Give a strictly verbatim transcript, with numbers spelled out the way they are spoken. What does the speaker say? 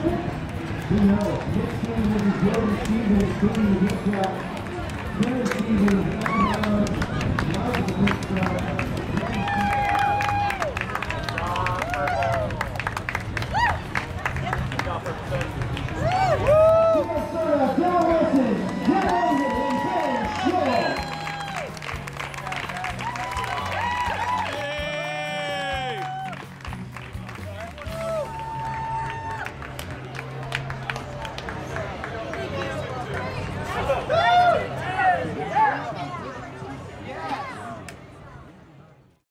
We know next game will be Jordan Stevens going to hit that. Jordan Stevens, uh, loves the hit shot.